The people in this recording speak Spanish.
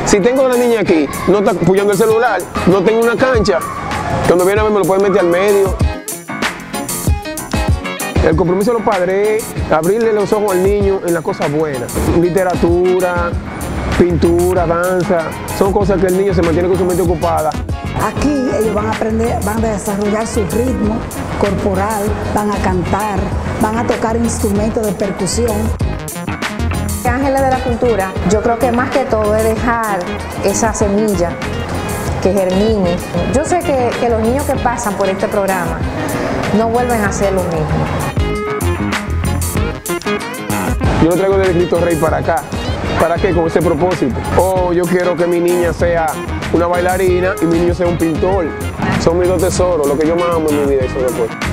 Si tengo a una niña aquí, no está apoyando el celular, no tengo una cancha, cuando viene a ver me lo pueden meter al medio. El compromiso de los padres es abrirle los ojos al niño en las cosas buenas. Literatura, pintura, danza, son cosas que el niño se mantiene con su mente ocupada. Aquí ellos van a aprender, van a desarrollar su ritmo corporal, van a cantar, van a tocar instrumentos de percusión. Ángeles de la Cultura, yo creo que más que todo es dejar esa semilla que germine. Yo sé que los niños que pasan por este programa no vuelven a hacer lo mismo. Yo lo traigo del Cristo Rey para acá. ¿Para qué? Con ese propósito. Oh, yo quiero que mi niña sea una bailarina y mi niño sea un pintor. Son mis dos tesoros, lo que yo más amo en mi vida, eso después.